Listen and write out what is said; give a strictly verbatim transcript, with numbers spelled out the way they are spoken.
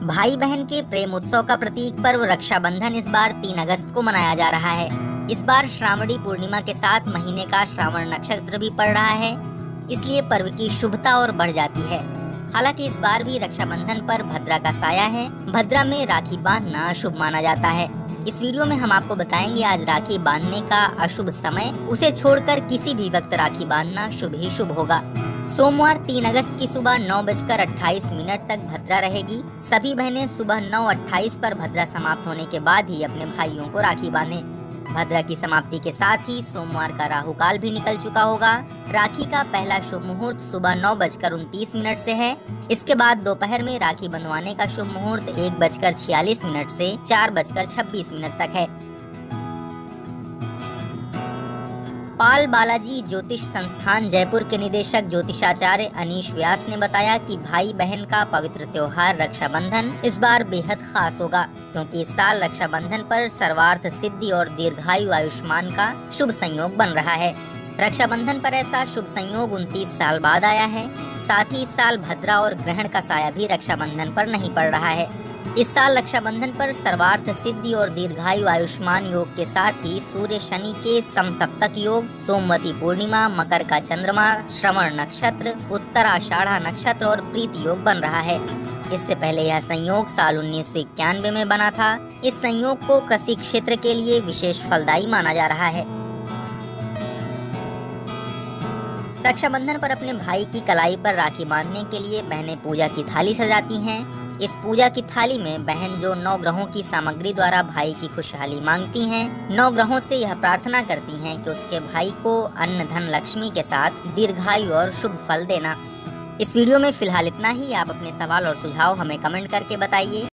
भाई बहन के प्रेम उत्सव का प्रतीक पर्व रक्षाबंधन इस बार तीन अगस्त को मनाया जा रहा है। इस बार श्रावणी पूर्णिमा के साथ महीने का श्रावण नक्षत्र भी पड़ रहा है, इसलिए पर्व की शुभता और बढ़ जाती है। हालांकि इस बार भी रक्षाबंधन पर भद्रा का साया है। भद्रा में राखी बांधना अशुभ माना जाता है। इस वीडियो में हम आपको बताएंगे आज राखी बांधने का अशुभ समय, उसे छोड़कर किसी भी वक्त राखी बांधना शुभ ही शुभ होगा। सोमवार तीन अगस्त की सुबह नौ बजकर अट्ठाईस मिनट तक भद्रा रहेगी। सभी बहनें सुबह नौ अट्ठाईस पर भद्रा समाप्त होने के बाद ही अपने भाइयों को राखी बांधें। भद्रा की समाप्ति के साथ ही सोमवार का राहु काल भी निकल चुका होगा। राखी का पहला शुभ मुहूर्त सुबह नौ बजकर उनतीस मिनट से है। इसके बाद दोपहर में राखी बंधवाने का शुभ मुहूर्त एक बजकर छियालीस मिनट से चार बजकर छब्बीस मिनट तक है। पाल बालाजी ज्योतिष संस्थान जयपुर के निदेशक ज्योतिषाचार्य अनीश व्यास ने बताया कि भाई बहन का पवित्र त्योहार रक्षाबंधन इस बार बेहद खास होगा, क्योंकि इस साल रक्षाबंधन पर सर्वार्थ सिद्धि और दीर्घायु आयुष्मान का शुभ संयोग बन रहा है। रक्षाबंधन पर ऐसा शुभ संयोग उनतीस साल बाद आया है। साथ ही इस साल भद्रा और ग्रहण का साया भी रक्षाबंधन पर नहीं पड़ रहा है। इस साल रक्षाबंधन पर सर्वार्थ सिद्धि और दीर्घायु आयुष्मान योग के साथ ही सूर्य शनि के समसप्तक योग, सोमवती पूर्णिमा, मकर का चंद्रमा, श्रवण नक्षत्र, उत्तराषाढ़ा नक्षत्र और प्रीति योग बन रहा है। इससे पहले यह संयोग साल उन्नीस सौ इक्यानवे में बना था। इस संयोग को कृषि क्षेत्र के लिए विशेष फलदायी माना जा रहा है। रक्षाबंधन पर अपने भाई की कलाई पर राखी बांधने के लिए बहनें पूजा की थाली सजाती हैं। इस पूजा की थाली में बहन जो नौ ग्रहों की सामग्री द्वारा भाई की खुशहाली मांगती हैं, नौ ग्रहों से यह प्रार्थना करती हैं कि उसके भाई को अन्न धन लक्ष्मी के साथ दीर्घायु और शुभ फल देना। इस वीडियो में फिलहाल इतना ही। आप अपने सवाल और सुझाव हमें कमेंट करके बताइए।